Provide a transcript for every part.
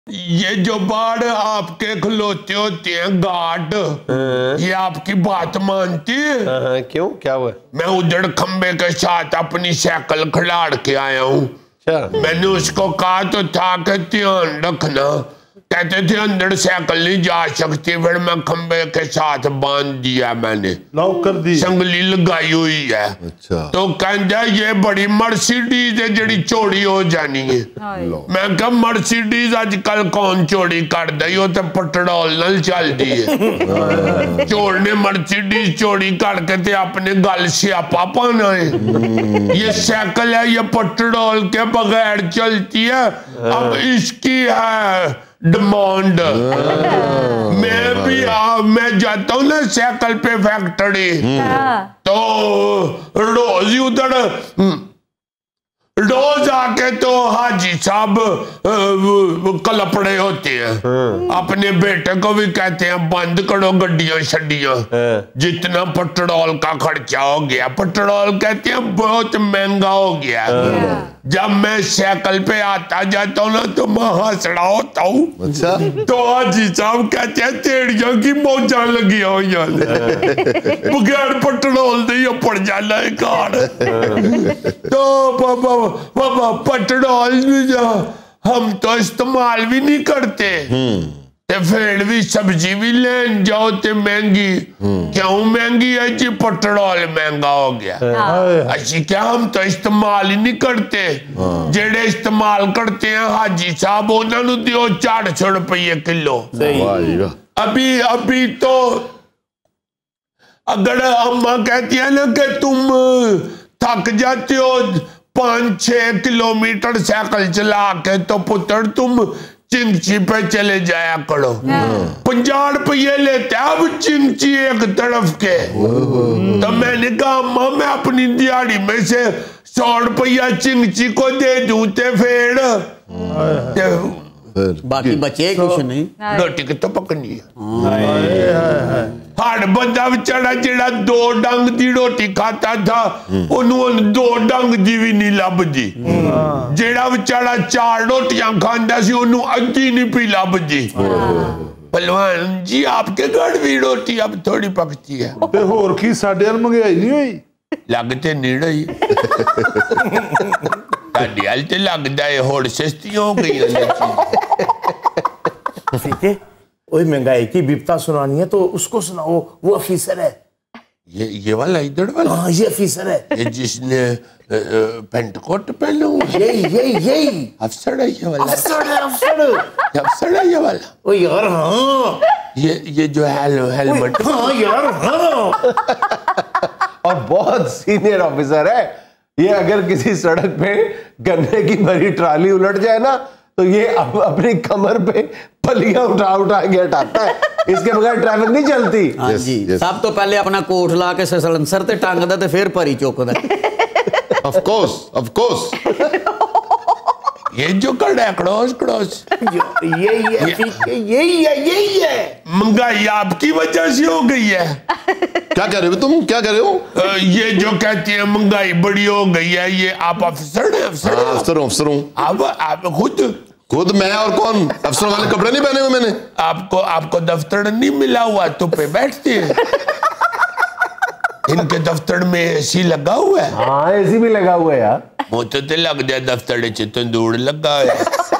یہ جو باڑ آپ کے کھلوتے ہوتے ہیں گارڈ، یہ آپ کی بات مانتی ہے؟ کیوں کیا ہوا؟ میں ادھر کھمبے کے ساتھ اپنی سائیکل کھلاڑ کے آیا ہوں، میں نے اس کو کہا تو تھا کہ دھیان رکھنا، کہتے تھے اندر سائیکل نہیں جا سکتی، پھر میں کھمبے کے ساتھ باندھ دیا، میں نے لاک کر دی، سنگلی لگائی ہوئی ہے، تو کہندا یہ بڑی مرسیڈیز ہے جڑی چوڑی ہو جانی ہے۔ میں کہا مرسیڈیز آج کل کون چوڑی کر دی، وہ تو پٹرول نل چل دی ہے، چوڑنے مرسیڈیز چوڑی کر کے تے اپنے گل سیاپا پانا ہے۔ یہ سائیکل ہے، یہ پٹرول کے بغیر چلتی ہے، اب اس کی ہے ڈیمانڈ۔ میں جاتا ہوں نا سائیکل پہ فیکٹری، تو روز ہی ادھر روز آ کے تو حاجی صاحب کلپڑے ہوتے ہیں، اپنے بیٹے کو بھی کہتے ہیں بند کرو گڈیاں شڈیاں، جتنا پٹرول کا خرچہ ہو گیا، پٹرول کہتے ہیں بہت مہنگا ہو گیا۔ جب میں سائیکل پہ آتا جاتا ہوں نا تو میں ہنسڑا ہوتا ہوں، تو حاجی صاحب کہتے ہیں تیڑیاں کی موجاں لگی ہوئی ہیں، بغیر پٹرول دے یہ پڑ جانا ہے کار۔ تو بابا پٹرول بھی ہم تو استعمال بھی نہیں کرتے، تے پھر بھی سبزی بھی لین جاؤ تے مہنگی، کیوں مہنگی ہے جی؟ پٹرول مہنگا ہو گیا۔ اچھی کیا ہم تو استعمال ہی نہیں کرتے، جڑے استعمال کرتے ہیں حاجی صاحب انہوں نے دیو 400 روپے کلو۔ ابھی تو اگر اماں کہتی ہے نا کہ تم تھک جاتے ہو 5-6 کلومیٹر سائیکل چلا کے، تو پتر تم چنگچی پہ چلے جایا کرو، 50 روپے لیتے اب چنگچی ایک طرف کے۔ تو میں نے کہا اماں میں اپنی دیاری میں سے 100 روپیہ چنگچی کو دے دوں تے پھر باقی بچے کچھ نہیں، روٹی کی تو پکنی ہے۔ ہر بندہ بچارا جڑا 2 ڈنگ دی روٹی کھاتا تھا انہوں 2 ڈنگ دی بھی نہیں لب دی، جڑا بچارا 4 روٹیاں کھاندا سی انہوں ادھی نہیں پی لب دی۔ پہلوان جی آپ کے گھر بھی روٹی اب تھوڑی پکتی ہے، تے ہور کی ساڈے ال منگائی نہیں ہوئی؟ لگتے نہیں رہی ساڈے ال تے لگدا ہے ہور سستی ہو گئی ہے۔ ٹھیک اوہ مہنگائی کی بپتا سنانی ہے تو اس کو سناؤ، وہ افیسر ہے، یہ والا ادھر والا، ہاں یہ افیسر ہے، یہ جس نے پینٹ کوٹ پہنا ہوا، یہی افسر ہے یہ والا، افسر ہے یہ والا، او یار ہاں، یہ جو ہیلمٹ، ہاں یار ہاں، اور بہت سینئر آفیسر ہے یہ۔ اگر کسی سڑک پہ گنے کی بھری ٹرالی الٹ جائے نا تو یہ اپنی کمر پہ پلیاں اٹھا کے ہٹاتا ہے، اس کے بغیر ٹریفک نہیں چلتی۔ ہاں جی، سب تو پہلے اپنا کوٹ لا کے سلنسر تے ٹانگ دا تے پھر پری چوکدا۔ آف کورس یہ جو کڑا ہے کڑوس یہی ہے، مہنگائی آپ کی وجہ سے ہو گئی ہے۔ کیا کہہ رہے ہو تم، کیا کہہ رہے ہو؟ یہ جو کہتی ہیں مہنگائی بڑی ہو گئی ہے، یہ آپ افسر ہیں؟ افسر ہوں۔ آپ خود میں اور کون؟ افسر والے کپڑے نہیں پہنے ہوئے میں نے۔ آپ کو دفتر نہیں ملا ہوا تو پہ بیٹھتے ہیں؟ ان کے دفتر میں اے سی لگا ہوا ہے؟ ہاں اے سی بھی لگا ہوا ہے یار، موتو تے لگ جائے دفتر چ تندور لگا ہے۔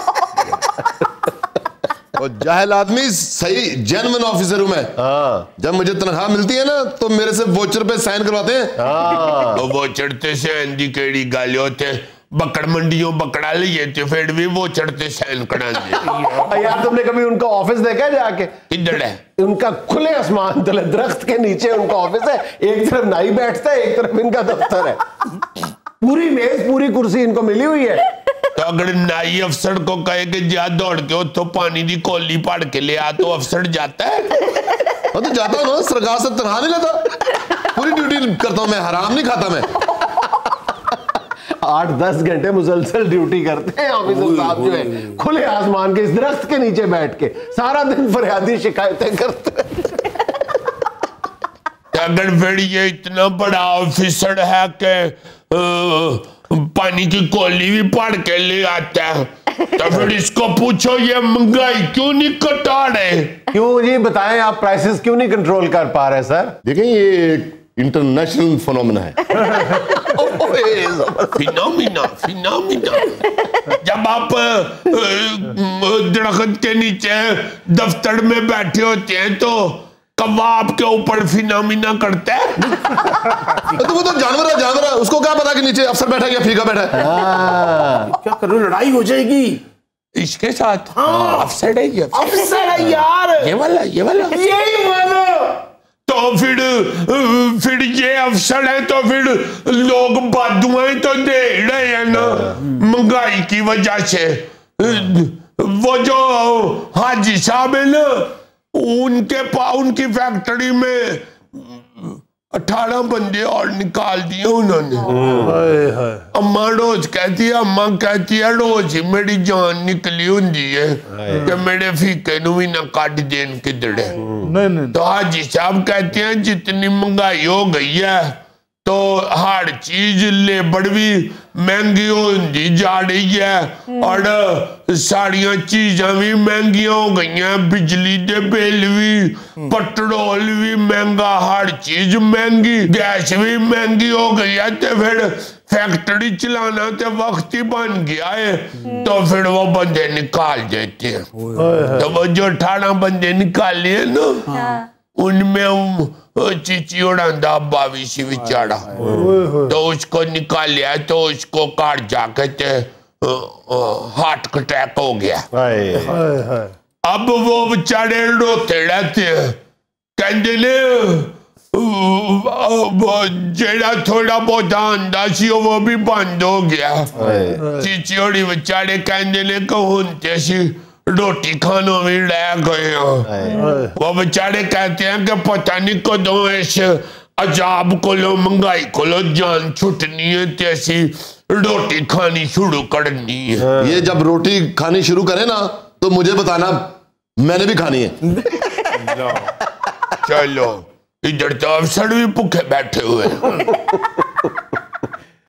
اور جاہل آدمی صحیح جینوین آفیسر ہوں میں، جب مجھے تنخواہ ملتی ہے نا تو میرے سے ووچر پہ سائن کرواتے ہیں۔ تو ووچر تے سائن دی کیڑی گل ہوتے، بکڑ منڈیوں بکڑا لیے تے پھر بھی ووچر تے سائن کرا دے۔ یار تم نے کبھی ان کا آفس دیکھا ہے جا کے؟ کدھر ہے؟ ان کا کھلے آسمان تلے درخت کے نیچے ان کا آفس ہے، ایک طرف نائی بیٹھتا ہے ایک طرف ان کا دفتر ہے، پوری میز پوری کرسی ان کو ملی ہوئی ہے۔ تو اگر نائی افسر کو کہے کہ جا دوڑ کے تو پانی دی کولی پاڑ کے لے آ تو افسر جاتا ہے؟ میں تو جاتا ہوں نا، سرکار سے تنخواہ نہیں لیتا، پوری ڈیوٹی کرتا ہوں میں، حرام نہیں کھاتا میں۔ 8-10 گھنٹے مسلسل ڈیوٹی کرتے ہیں آفیسر صاحب جو ہے، کھلے آسمان کے اس درخت کے نیچے بیٹھ کے سارا دن فریادی شکایتیں کرتے ہیں۔ اگر پھر یہ اتنا بڑا آفیسر ہے کہ پانی کی کولی بھی پاڑ کے لے آتا ہے तो फिर इसको पूछो ये महंगाई क्यों नहीं घटा रहे? क्यों जी, बताएं आप प्राइसेस क्यों नहीं कंट्रोल कर पा रहे सर? देखें ये इंटरनेशनल फिनोमेना है। फिनोमिना। जब आप दरख्त के नीचे दफ्तर में बैठे होते हैं तो कौवा आपके ऊपर फिनोमिना करता है। तो वो तो जानवर है, उसको क्या पता कि नीचे अफसर बैठा है या फीका बैठा है। क्या कर रहे हो, लड़ाई हो जाएगी इसके साथ। अफसर है ये, अफसर है यार, ये वाला यही मानो। तो फिर ये अफसर है तो फिर लोग बादुआएं तो दे रहे हैं ना महंगाई की वजह से। वो जो हाजी साहब है ना, उनकी फैक्ट्री में 18 बंदे और निकाल दिए उन्होंने। अम्मा कहती है रोज ही मेरी जान निकली होंगी है कि मेरे फीके नू भी ना काट देन किधरे। तो हाजी साहब कहते हैं जितनी महंगाई हो गई है तो हर चीज लेबर भी महंगी होती जा रही है और सारिया चीजा भी महंगिया हो गई हैं, बिजली के बिल भी, पेट्रोल भी महंगा, हर चीज महंगी, गैस भी महंगी हो गई है। तो फिर फैक्ट्री चलाना तो वक्त ही बन गया है, तो फिर वो बंदे निकाल देते हैं। तो वो जो 18 बंदे निकाले हैं ना, उनमें चीची उड़ांदा अब्बा भी सी बेचारा, तो उसको निकालिया तो उसको कार जाके हार्ट अटैक हो गया। अब वो बेचारे रोते रहते हैं, कहते ने जेड़ा थोड़ा बहुत आंदा सी वो भी बंद हो गया। चीची होड़ी बेचारे कहते ने कहते सी रोटी खाना भी रह गए। वो बेचारे कहते हैं कि पता नहीं कदों इस अजाब को लो, महंगाई को लो जान छुटनी है, तैसी रोटी खानी शुरू करनी है। ये जब रोटी खानी शुरू करे ना तो मुझे बताना, मैंने भी खानी है। चलो इधर तो अफसर भी भूखे बैठे हुए हैं।